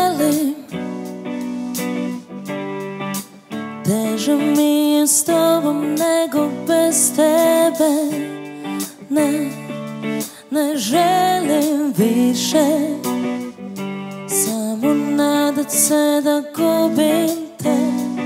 želim. Teže mi je s tobom nego bez tebe. Ne želim više samo nadat se da gubim te.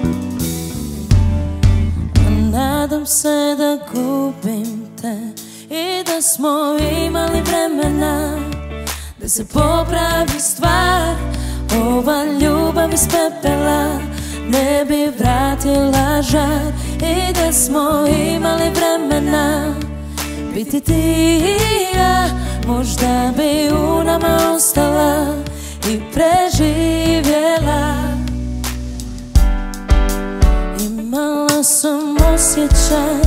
A nadam se da gubim te. I da smo imali vremena da se popravi stvar. Ova ljubav iz pepela ne bi vratila žar. I da smo imali vremena biti ti i ja, možda bi u nama ostala i preživjela. Imala sam osjećaj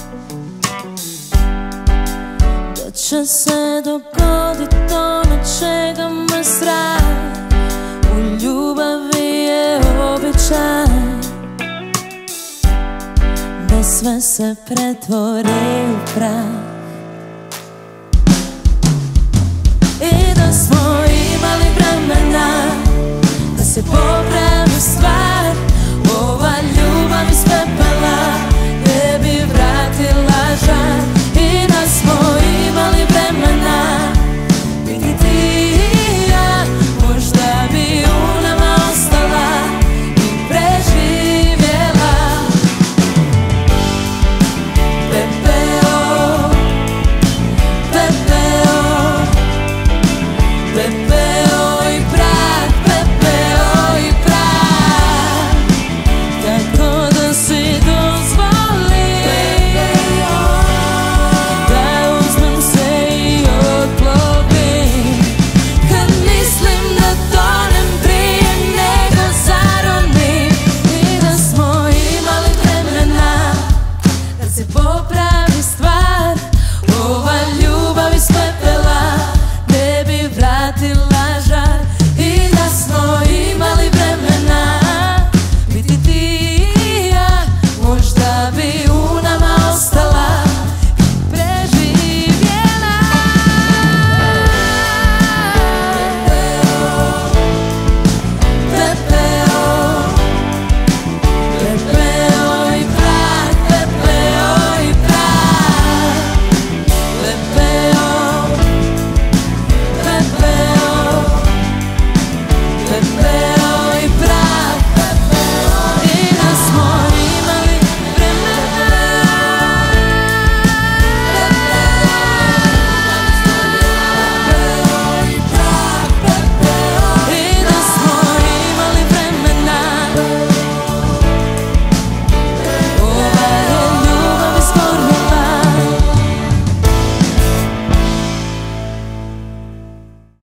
da će se dogoditi ono čega me strah. U ljubavi je običaj da sve se pretvori u prah. I da smo imali vremena